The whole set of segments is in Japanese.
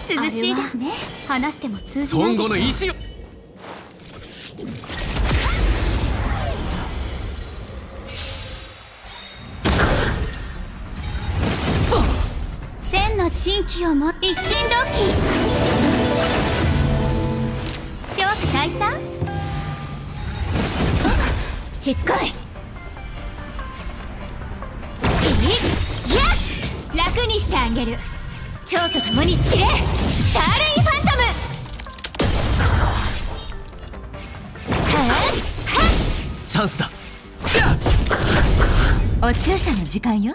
涼しいですね。話しても通じないでしょ。 孫悟の意志を。 千の珍奇をも一心同期。諸悪退散。しつこい。楽にしてあげる。蝶と共に散れ。スターレイファントム。 チャンスだ。 お注射の時間よ。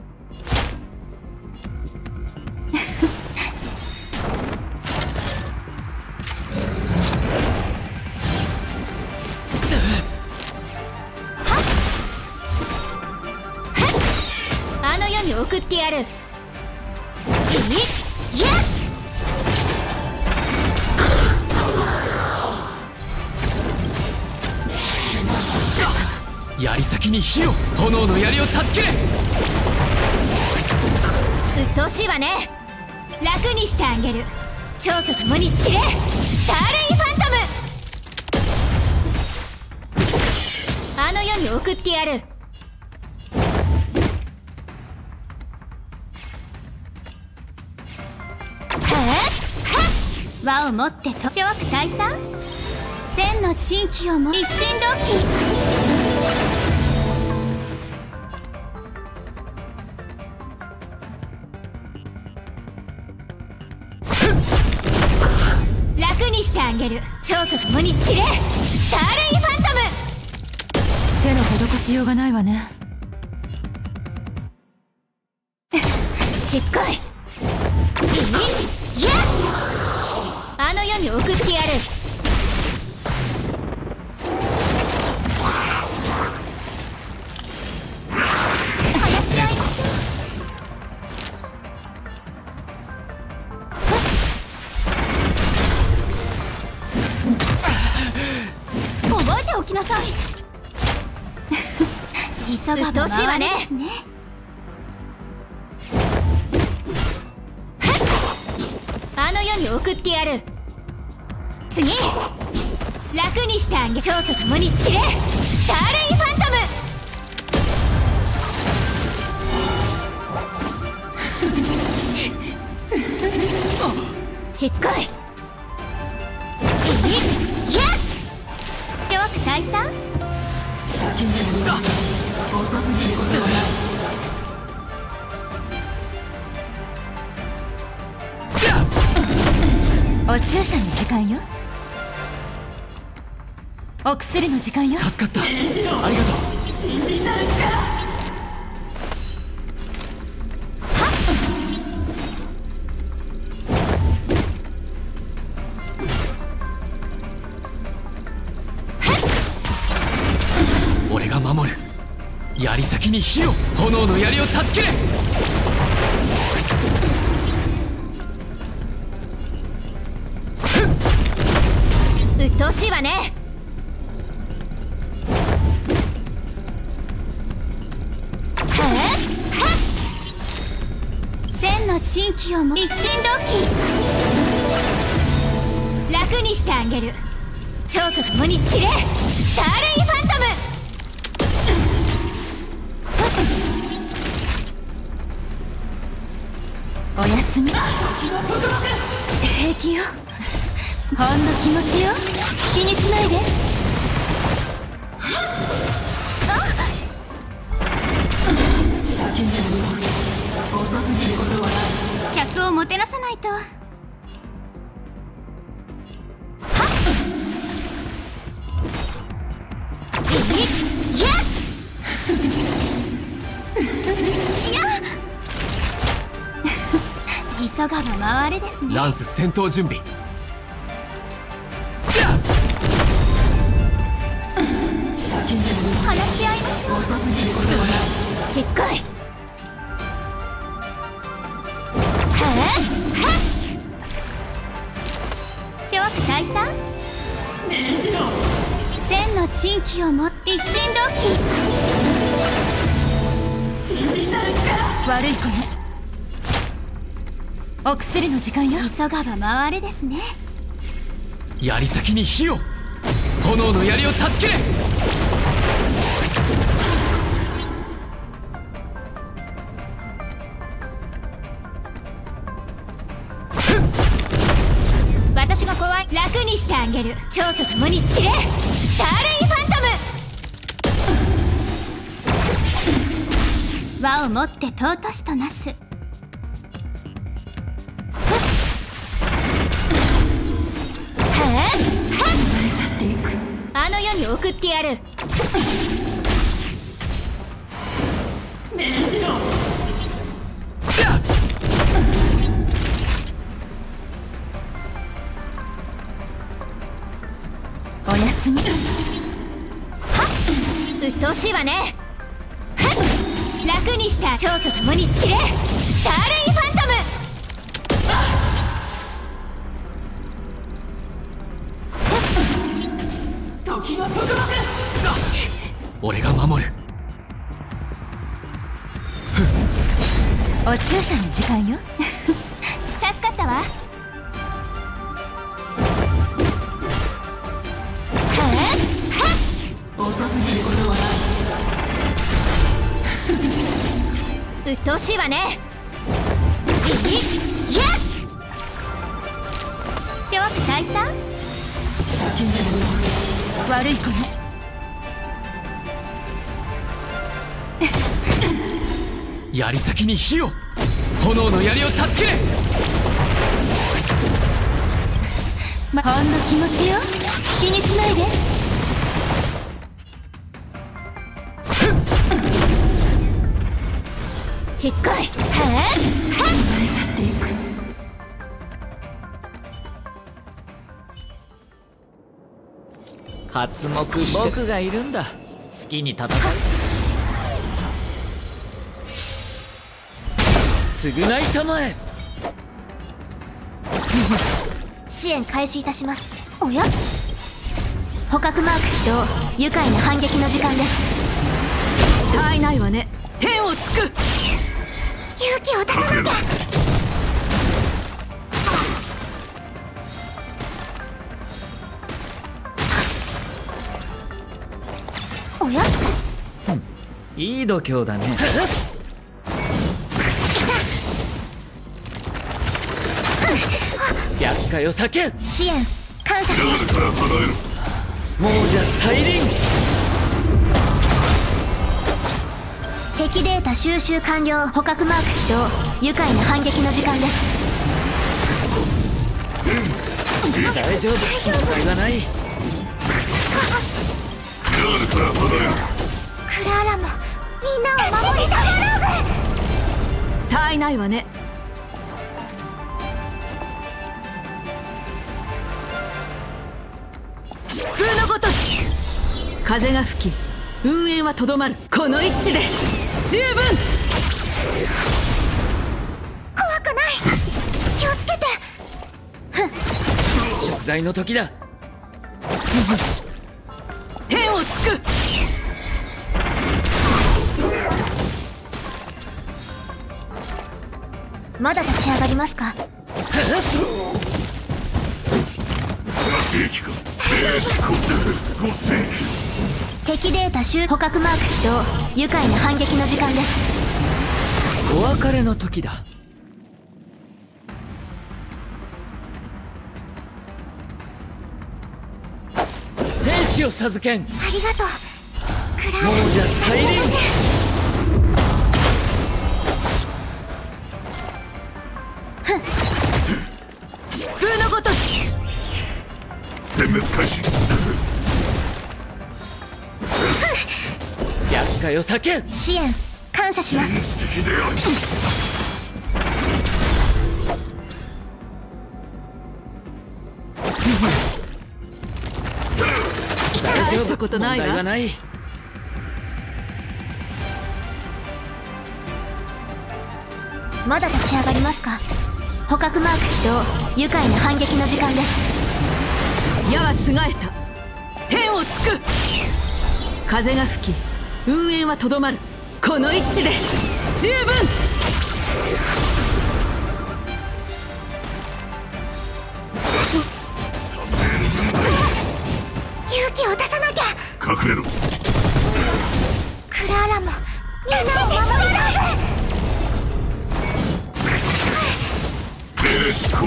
あの世に送ってやる。 槍先に火を。炎の槍を断ち切れ。 鬱陶しいわね。楽にしてあげる。蝶と共に散れ。スターレイファントム。あの世に送ってやる。輪を持ってと諸悪退散。千の珍奇をも一心同期。楽にしてあげる。蝶と共に散れ。スターレイファントム。手の施しようがないわね。しつこい。あの世に送ってやる。話し合いましょう。覚えておきなさい。急がば回れですね。あの世に送ってやる。次、楽にしてあげ。蝶と共に散れ。スターレイファントム。しつこい。諸悪退散。お注射の時間よ。お薬の時間よ。 助かった。ありがとう。新人なる力。俺が守る。槍先に火を。炎の槍を断ち切れ。 鬱陶しいわね。千の珍奇をも一心同期。楽にしてあげる。蝶と共に散れ。スターレイファントム。おやすみ。平気よ。ほんの気持ちよ。気にしないで。客をもてなさないと。急がば回れですね。 ランス戦闘準備。 話し合いましょう。しつこい。諸悪退散。千の珍奇をも一心同期。新人なる力。悪い子ね。 お薬の時間よ。 急がば回れですね。 槍先に火を、炎の槍を断ち切れ。 私が怖い。楽にしてあげる。蝶と共に散れ、スターレイファントム。輪をもって尊しとなす。あの世に送ってやる。 おやすみ。 はっ、うっとうしいわね。はっ、楽にした蝶と共に散れ、スターレイファントム。 時がそこまで。俺が守る。 お注射の時間よ。 助かったわ。うっとうしいわね。いやっ、諸悪退散。 悪い子ね。 槍先に火を、炎の槍を断ち切れ。 ほんの気持ちよ。気にしないで。 しつこい。 刮目僕がいるんだ。好きに戦う。償いたまえ。 支援開始いたします。おや、捕獲マーク起動。愉快な反撃の時間です。 他愛ないわね。天をつく。 勇気を出さなきゃ。おや、 いい度胸だね。厄介を避け。 支援感謝します。 亡者再臨。 敵データ収集完了。捕獲マーク起動。愉快な反撃の時間です。 大丈夫、問題はない。 クラーラもみんなを守りたまらん。 他愛ないわね。疾風のごとし。風が吹き、運営はとどまる。この一矢で十分。 怖くない。気をつけて。 食材の時だ。 天をつく。 まだ立ち上がりますか。敵データ収捕獲マーク起動。愉快な反撃の時間です。 お別れの時だ。天使を授けん。 ありがとう。クラ亡者再臨。 疾風のごとし。 殲滅開始。 厄介を避け。 支援感謝します。 敵である。 大丈夫、 ことないわ。 問題はない。 まだ立ち上がりますか。捕獲マーク起動。愉快な反撃の時間です。 矢はつがえた。天をつく。風が吹き、運営はとどまる。この一矢で十分。 行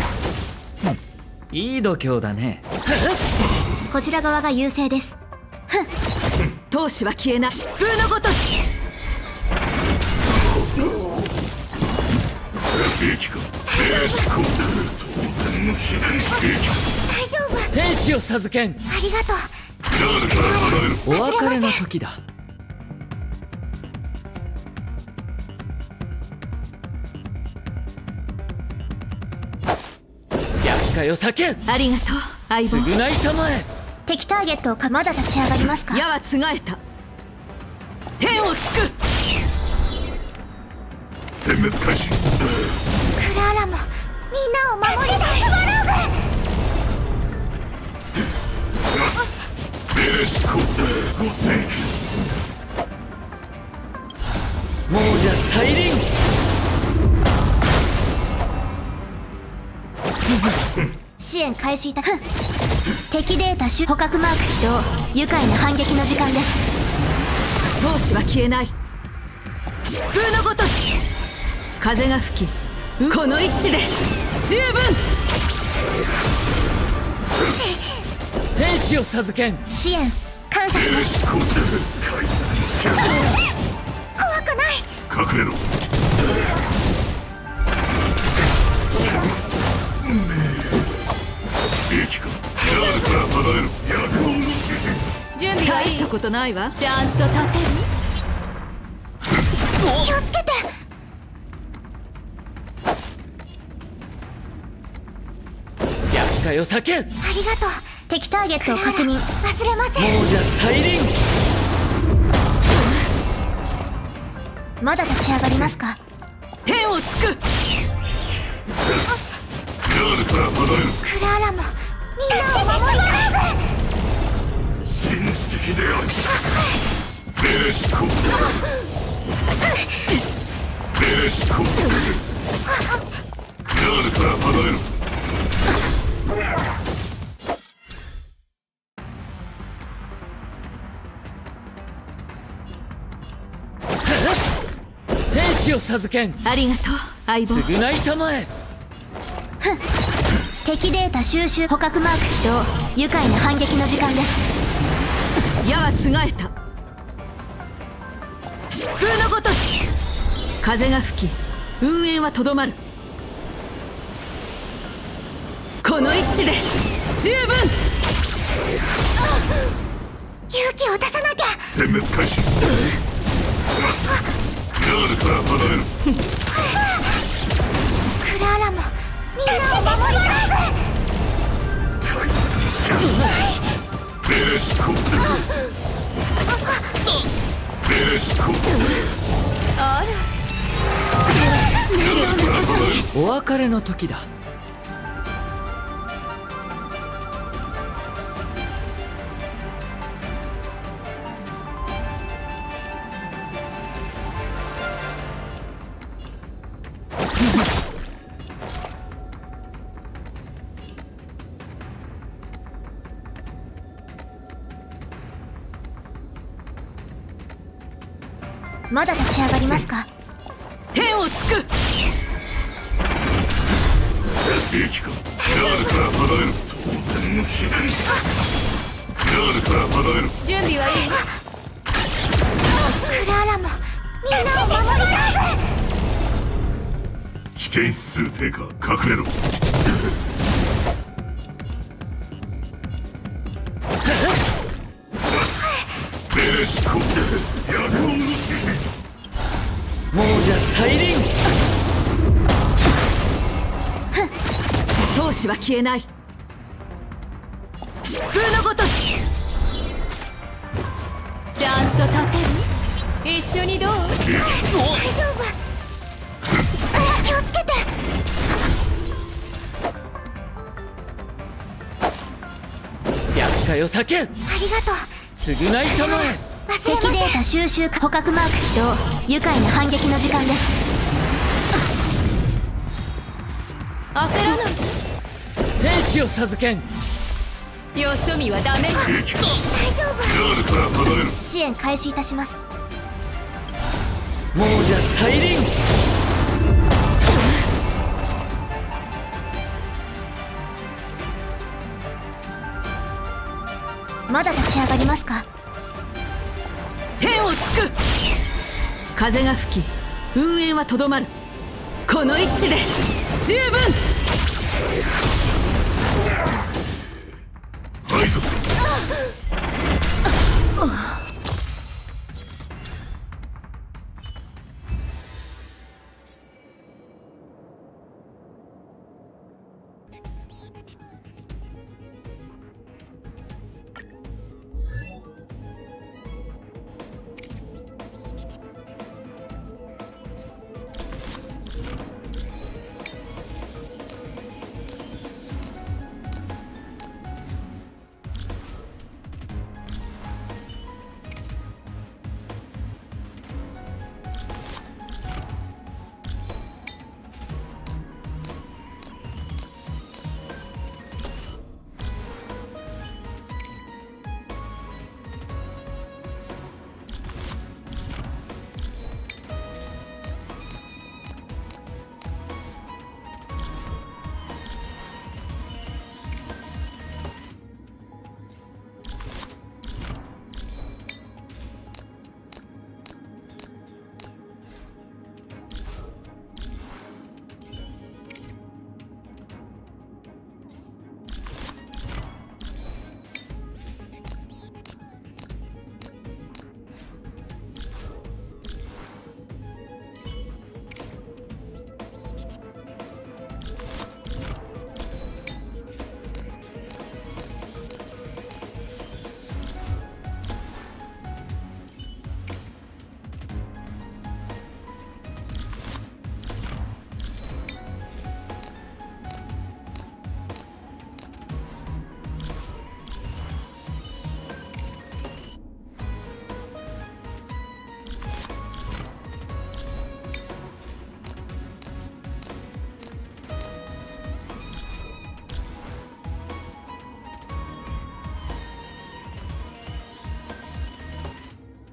いい度胸だね。 こちら側が優勢です。 闘志は消えない。疾風のごとし。 兵器か兵士行当然の非兵器大丈夫。 天使を授けん。 ありがとう。 ラールから離れる。 お別れの時だ。厄介を避けん。 ありがとう相棒。 償いたまえ。 敵ターゲットをまだ立ち上がりますか。 矢はつがえた。天をつく。 殲滅開始。 クラーラもみんなを守り出すわら兵士行ご正義亡者再臨。 支援開始いた。敵データ捕獲マーク起動。愉快な反撃の時間です。 闘志は消えない。疾風のごとし。風が吹きこの一矢で十分。 天使を授けん。 支援感謝します。 兵士行解散怖くない。 隠れろ。兵器かラールから離れる。役を乗せ準備はいい。大したことないわ。 ちゃんと立てる。気をつけて。 厄介を避けん。 ありがとう。敵ターゲットを確認。忘れません。 亡者再臨。 まだ立ち上がりますか。 天をつく。 ラールから離れる。 クラーラもみんなを守り出す。 親戚である。兵士行兵士行ラールから離れる。 天使を授けん。 ありがとう相棒。 償いたまえ。 敵データ収集捕獲マーク起動。愉快な反撃の時間です。 矢はつがえた。疾風のごとし。風が吹き運営はとどまる。この一矢で十分。 勇気を出さなきゃ。 殲滅開始。ラールから離れる。 クラーラもみんなを守り出兵士行兵士行あら。 ラールから離れる。 お別れの時だ。 まだ立ち上がりますか。 天をつく。 兵器かラールから離れる。当然の非ラールから離れる。 準備はいい。 クラーラもみんなを守り出す。 危険指数低下。隠れろ。兵士行役を乗せ。 亡者再臨。 闘志は消えない。疾風のごとし。ちゃんと立てる。一緒にどう。 大丈夫。気をつけて。 厄介を避けん。 ありがとう。 償いたまえ。 敵データ収集捕獲マーク起動。愉快な反撃の時間です。 焦らない。 天使を授けん。 よそ見はダメ。 兵器か大丈夫。 ラールから離れる。 支援開始いたします。 亡者再臨。 風が吹き運営はとどまる。この一矢で十分。 排除する。